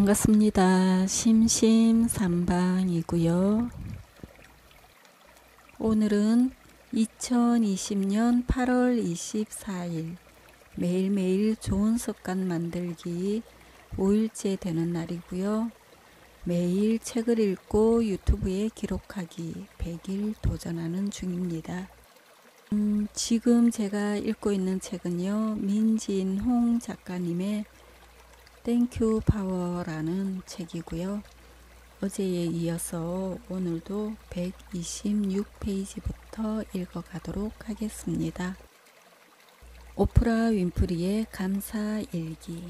반갑습니다. 심심삼방이고요. 오늘은 2020년 8월 24일 매일매일 좋은 습관 만들기 5일째 되는 날이고요. 매일 책을 읽고 유튜브에 기록하기 100일 도전하는 중입니다. 지금 제가 읽고 있는 책은요, 민진홍 작가님의 땡큐 파워라는 책이고요. 어제에 이어서 오늘도 126페이지부터 읽어가도록 하겠습니다. 오프라 윈프리의 감사일기.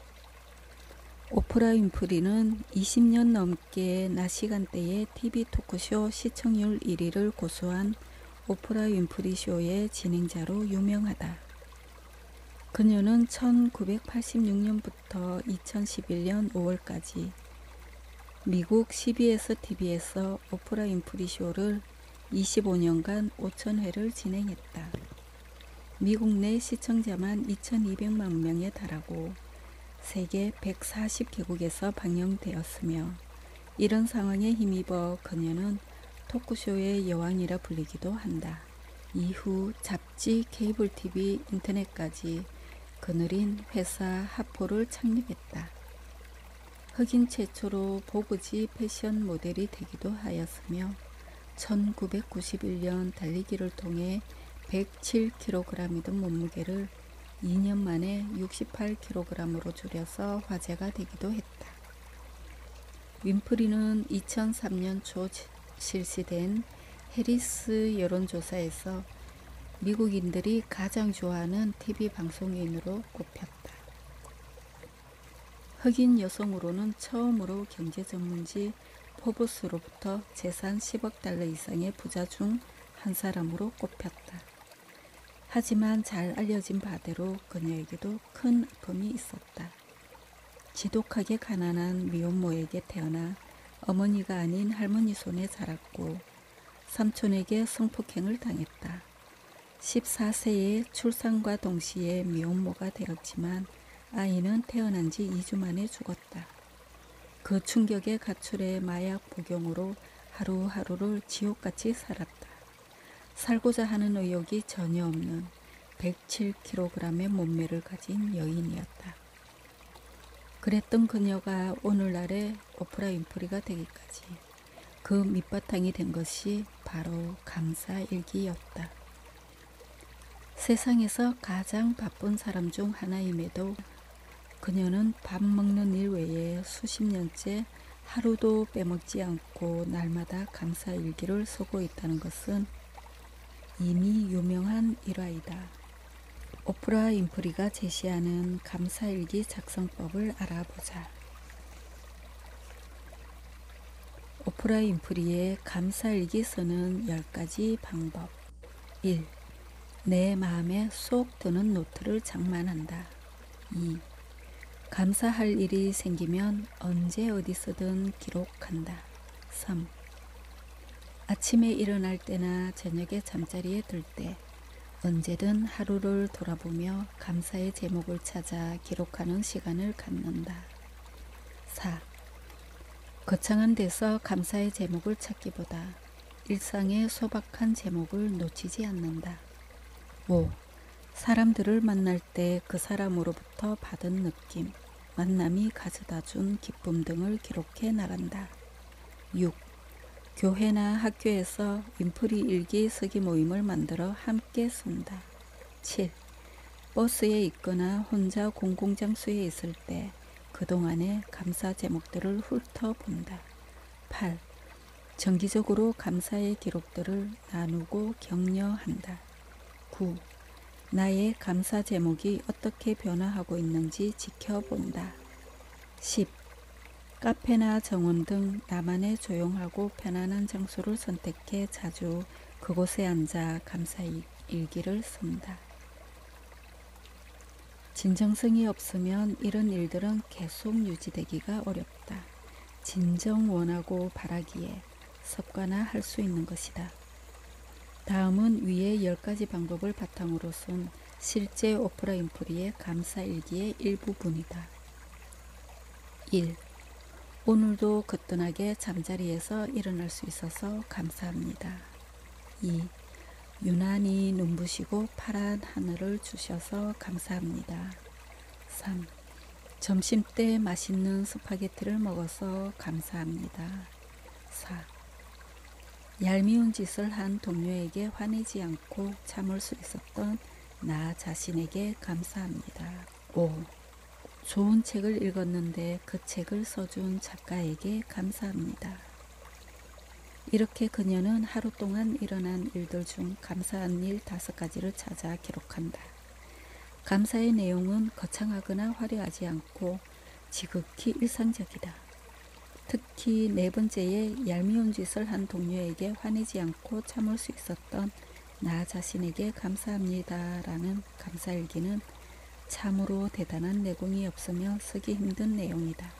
오프라 윈프리는 20년 넘게 낮 시간대에 TV 토크쇼 시청률 1위를 고수한 오프라 윈프리 쇼의 진행자로 유명하다. 그녀는 1986년부터 2011년 5월까지 미국 CBS TV에서 오프라 윈프리 쇼를 25년간 5,000회를 진행했다. 미국 내 시청자만 2,200만 명에 달하고 세계 140개국에서 방영되었으며, 이런 상황에 힘입어 그녀는 토크쇼의 여왕이라 불리기도 한다. 이후 잡지, 케이블 TV, 인터넷까지 그늘인 회사 하포를 창립했다. 흑인 최초로 보그지 패션 모델이 되기도 하였으며 1991년 달리기를 통해 107kg이던 몸무게를 2년 만에 68kg으로 줄여서 화제가 되기도 했다. 윈프리는 2003년 초 실시된 해리스 여론조사에서 미국인들이 가장 좋아하는 TV 방송인으로 꼽혔다. 흑인 여성으로는 처음으로 경제 전문지 포브스로부터 재산 10억 달러 이상의 부자 중 한 사람으로 꼽혔다. 하지만 잘 알려진 바대로 그녀에게도 큰 아픔이 있었다. 지독하게 가난한 미혼모에게 태어나 어머니가 아닌 할머니 손에 자랐고 삼촌에게 성폭행을 당했다. 14세에 출산과 동시에 미혼모가 되었지만 아이는 태어난 지 2주 만에 죽었다. 그 충격에 가출해 마약 복용으로 하루하루를 지옥같이 살았다. 살고자 하는 의욕이 전혀 없는 107kg의 몸매를 가진 여인이었다. 그랬던 그녀가 오늘날의 오프라 윈프리가 되기까지 그 밑바탕이 된 것이 바로 감사일기였다. 세상에서 가장 바쁜 사람 중 하나임에도 그녀는 밥 먹는 일 외에 수십 년째 하루도 빼먹지 않고 날마다 감사일기를 쓰고 있다는 것은 이미 유명한 일화이다. 오프라 윈프리가 제시하는 감사일기 작성법을 알아보자. 오프라 윈프리의 감사일기 쓰는 10가지 방법. 1. 내 마음에 쏙 드는 노트를 장만한다. 2. 감사할 일이 생기면 언제 어디서든 기록한다. 3. 아침에 일어날 때나 저녁에 잠자리에 들 때 언제든 하루를 돌아보며 감사의 제목을 찾아 기록하는 시간을 갖는다. 4. 거창한 데서 감사의 제목을 찾기보다 일상의 소박한 제목을 놓치지 않는다. 5. 사람들을 만날 때 그 사람으로부터 받은 느낌, 만남이 가져다 준 기쁨 등을 기록해 나간다. 6. 교회나 학교에서 윈프리 일기 쓰기 모임을 만들어 함께 쓴다. 7. 버스에 있거나 혼자 공공장소에 있을 때 그동안의 감사 제목들을 훑어본다. 8. 정기적으로 감사의 기록들을 나누고 격려한다. 9. 나의 감사 제목이 어떻게 변화하고 있는지 지켜본다. 10. 카페나 정원 등 나만의 조용하고 편안한 장소를 선택해 자주 그곳에 앉아 감사일기를 쓴다. 진정성이 없으면 이런 일들은 계속 유지되기가 어렵다. 진정 원하고 바라기에 습관화할 수 있는 것이다. 다음은 위의 10가지 방법을 바탕으로 쓴 실제 오프라 윈프리의 감사일기의 일부분이다. 1. 오늘도 거뜬하게 잠자리에서 일어날 수 있어서 감사합니다. 2. 유난히 눈부시고 파란 하늘을 주셔서 감사합니다. 3. 점심때 맛있는 스파게티를 먹어서 감사합니다. 4. 얄미운 짓을 한 동료에게 화내지 않고 참을 수 있었던 나 자신에게 감사합니다. 5. 좋은 책을 읽었는데 그 책을 써준 작가에게 감사합니다. 이렇게 그녀는 하루 동안 일어난 일들 중 감사한 일 5가지를 찾아 기록한다. 감사의 내용은 거창하거나 화려하지 않고 지극히 일상적이다. 특히 4번째에 얄미운 짓을 한 동료에게 화내지 않고 참을 수 있었던 나 자신에게 감사합니다 라는 감사일기는 참으로 대단한 내공이 없으면 쓰기 힘든 내용이다.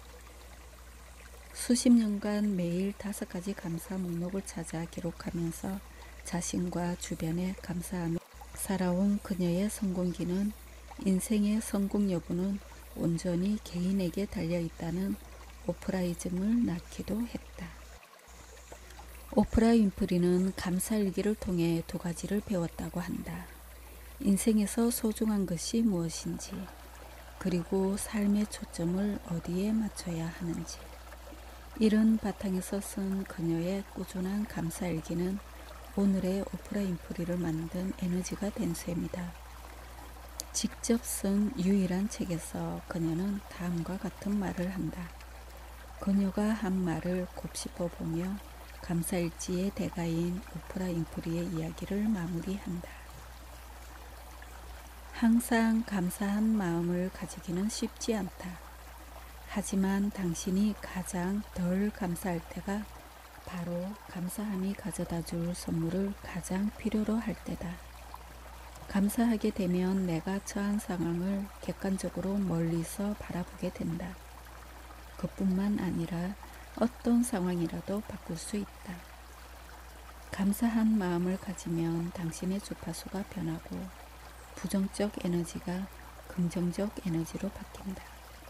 수십 년간 매일 5가지 감사 목록을 찾아 기록하면서 자신과 주변에 감사하며 살아온 그녀의 성공기는 인생의 성공 여부는 온전히 개인에게 달려있다는 오프라이즘을 낳기도 했다. 오프라 윈프리는 감사일기를 통해 2가지를 배웠다고 한다. 인생에서 소중한 것이 무엇인지, 그리고 삶의 초점을 어디에 맞춰야 하는지. 이런 바탕에서 쓴 그녀의 꾸준한 감사일기는 오늘의 오프라 윈프리를 만든 에너지가 된 셈이다. 직접 쓴 유일한 책에서 그녀는 다음과 같은 말을 한다. 그녀가 한 말을 곱씹어 보며 감사일지의 대가인 오프라 윈프리의 이야기를 마무리한다. 항상 감사한 마음을 가지기는 쉽지 않다. 하지만 당신이 가장 덜 감사할 때가 바로 감사함이 가져다 줄 선물을 가장 필요로 할 때다. 감사하게 되면 내가 처한 상황을 객관적으로 멀리서 바라보게 된다. 그뿐만 아니라 어떤 상황이라도 바꿀 수 있다. 감사한 마음을 가지면 당신의 주파수가 변하고 부정적 에너지가 긍정적 에너지로 바뀐다.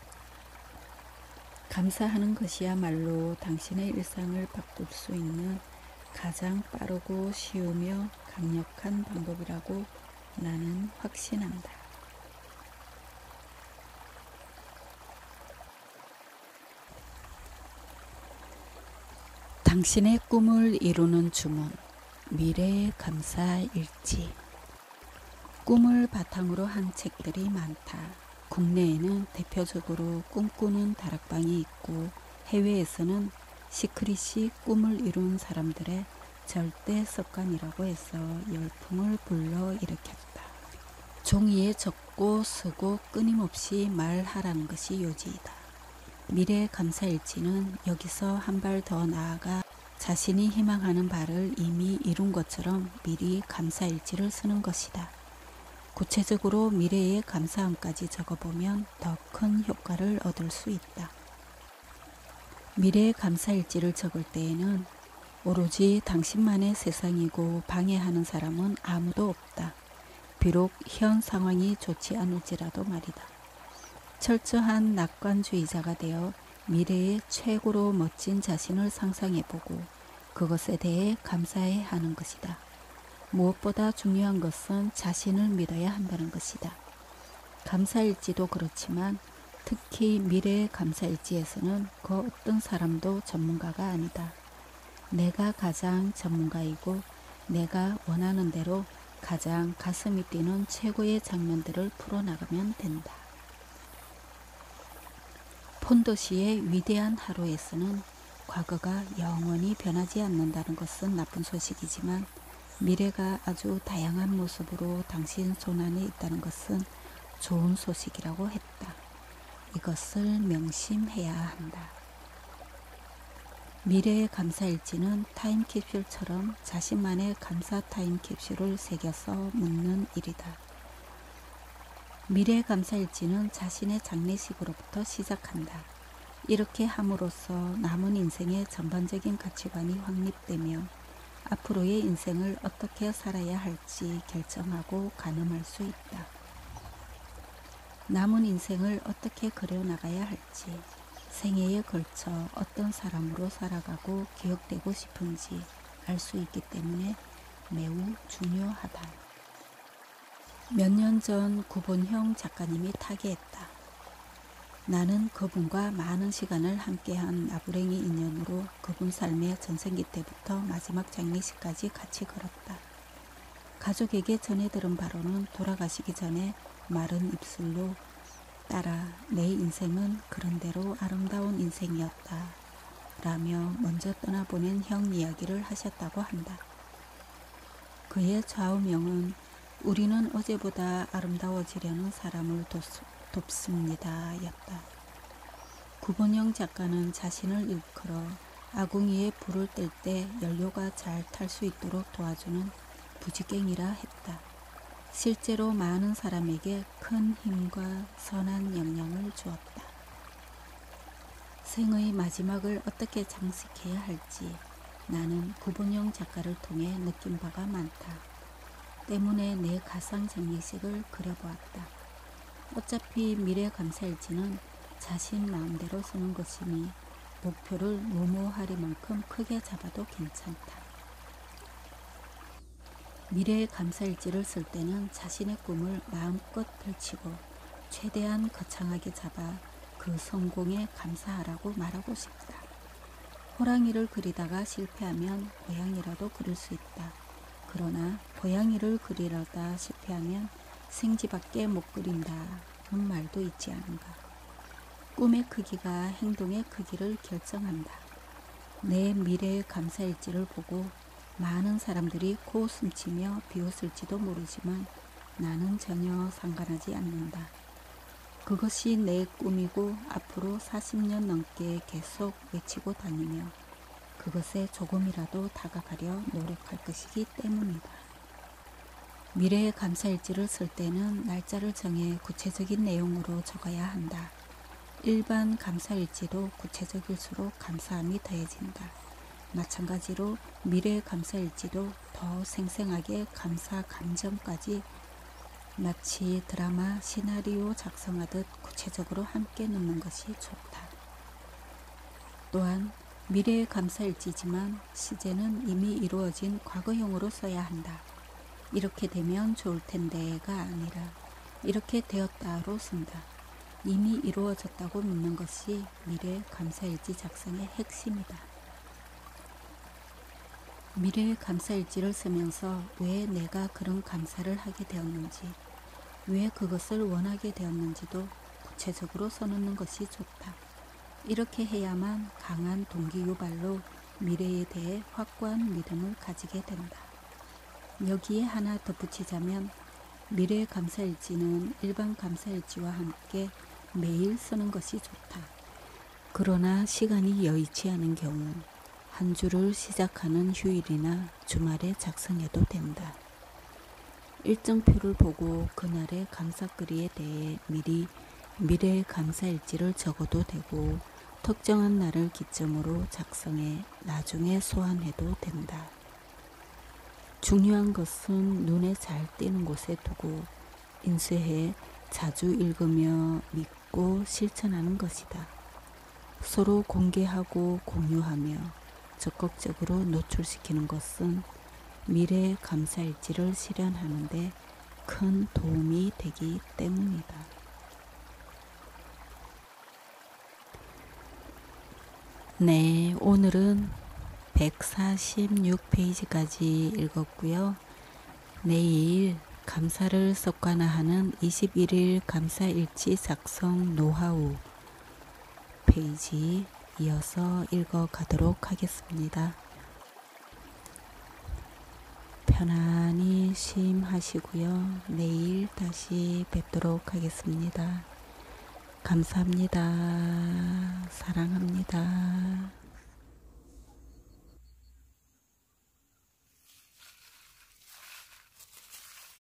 감사하는 것이야말로 당신의 일상을 바꿀 수 있는 가장 빠르고 쉬우며 강력한 방법이라고 나는 확신한다. 당신의 꿈을 이루는 주문, 미래의 감사 일지. 꿈을 바탕으로 한 책들이 많다. 국내에는 대표적으로 꿈꾸는 다락방이 있고 해외에서는 시크릿이 꿈을 이룬 사람들의 절대 습관이라고 해서 열풍을 불러일으켰다. 종이에 적고 쓰고 끊임없이 말하라는 것이 요지이다. 미래의 감사일지는 여기서 한 발 더 나아가 자신이 희망하는 바를 이미 이룬 것처럼 미리 감사일지를 쓰는 것이다. 구체적으로 미래의 감사함까지 적어보면 더 큰 효과를 얻을 수 있다. 미래의 감사일지를 적을 때에는 오로지 당신만의 세상이고 방해하는 사람은 아무도 없다. 비록 현 상황이 좋지 않을지라도 말이다. 철저한 낙관주의자가 되어 미래의 최고로 멋진 자신을 상상해보고 그것에 대해 감사해야 하는 것이다. 무엇보다 중요한 것은 자신을 믿어야 한다는 것이다. 감사일지도 그렇지만 특히 미래의 감사일지에서는 그 어떤 사람도 전문가가 아니다. 내가 가장 전문가이고 내가 원하는 대로 가장 가슴이 뛰는 최고의 장면들을 풀어나가면 된다. 폰더시의 위대한 하루에서는 과거가 영원히 변하지 않는다는 것은 나쁜 소식이지만 미래가 아주 다양한 모습으로 당신 손안에 있다는 것은 좋은 소식이라고 했다. 이것을 명심해야 한다. 미래의 감사일지는 타임캡슐처럼 자신만의 감사 타임캡슐을 새겨서 묻는 일이다. 미래의 감사일지는 자신의 장례식으로부터 시작한다. 이렇게 함으로써 남은 인생의 전반적인 가치관이 확립되며 앞으로의 인생을 어떻게 살아야 할지 결정하고 가늠할 수 있다. 남은 인생을 어떻게 그려나가야 할지, 생애에 걸쳐 어떤 사람으로 살아가고 기억되고 싶은지 알 수 있기 때문에 매우 중요하다. 몇 년 전 구본형 작가님이 타계했다. 나는 그분과 많은 시간을 함께한 나부랭이 인연으로 그분 삶의 전생기 때부터 마지막 장례식까지 같이 걸었다. 가족에게 전해 들은 바로는 돌아가시기 전에 마른 입술로 따라 내 인생은 그런대로 아름다운 인생이었다 라며 먼저 떠나보낸 형 이야기를 하셨다고 한다. 그의 좌우명은 우리는 어제보다 아름다워지려는 사람을 돕습니다 였다. 구본영 작가는 자신을 일컬어 아궁이에 불을 뗄 때 연료가 잘 탈 수 있도록 도와주는 부지깽이라 했다. 실제로 많은 사람에게 큰 힘과 선한 영향을 주었다. 생의 마지막을 어떻게 장식해야 할지 나는 구본영 작가를 통해 느낀 바가 많다. 때문에 내 가상 장례식을 그려보았다. 어차피 미래 감사일지는 자신 마음대로 쓰는 것이니 목표를 무모하리만큼 크게 잡아도 괜찮다. 미래의 감사일지를 쓸 때는 자신의 꿈을 마음껏 펼치고 최대한 거창하게 잡아 그 성공에 감사하라고 말하고 싶다. 호랑이를 그리다가 실패하면 고양이라도 그릴 수 있다. 그러나 고양이를 그리려다 실패하면 생쥐밖에 못 그린다는 말도 있지 않은가. 꿈의 크기가 행동의 크기를 결정한다. 내 미래의 감사일지를 보고 많은 사람들이 코웃음치며 비웃을지도 모르지만 나는 전혀 상관하지 않는다. 그것이 내 꿈이고 앞으로 40년 넘게 계속 외치고 다니며 그것에 조금이라도 다가가려 노력할 것이기 때문이다. 미래의 감사일지를 쓸 때는 날짜를 정해 구체적인 내용으로 적어야 한다. 일반 감사일지도 구체적일수록 감사함이 더해진다. 마찬가지로 미래의 감사일지도 더 생생하게 감사 감정까지 마치 드라마 시나리오 작성하듯 구체적으로 함께 넣는 것이 좋다. 또한 미래의 감사일지지만 시제는 이미 이루어진 과거형으로 써야 한다. 이렇게 되면 좋을 텐데가 아니라 이렇게 되었다로 쓴다. 이미 이루어졌다고 믿는 것이 미래의 감사일지 작성의 핵심이다. 미래의 감사일지를 쓰면서 왜 내가 그런 감사를 하게 되었는지, 왜 그것을 원하게 되었는지도 구체적으로 써놓는 것이 좋다. 이렇게 해야만 강한 동기유발로 미래에 대해 확고한 믿음을 가지게 된다. 여기에 하나 덧붙이자면 미래의 감사일지는 일반 감사일지와 함께 매일 쓰는 것이 좋다. 그러나 시간이 여의치 않은 경우 한 주를 시작하는 휴일이나 주말에 작성해도 된다. 일정표를 보고 그날의 감사거리에 대해 미리 미래의 감사일지를 적어도 되고 특정한 날을 기점으로 작성해 나중에 소환해도 된다. 중요한 것은 눈에 잘 띄는 곳에 두고 인쇄해 자주 읽으며 믿고 실천하는 것이다. 서로 공개하고 공유하며 적극적으로 노출시키는 것은 미래의 감사일지를 실현하는 데 큰 도움이 되기 때문이다. 네, 오늘은 146페이지까지 읽었고요. 내일 감사를 습관화하는 21일 감사일지 작성 노하우 페이지 이어서 읽어가도록 하겠습니다. 편안히 쉼하시고요. 내일 다시 뵙도록 하겠습니다. 감사합니다. 사랑합니다.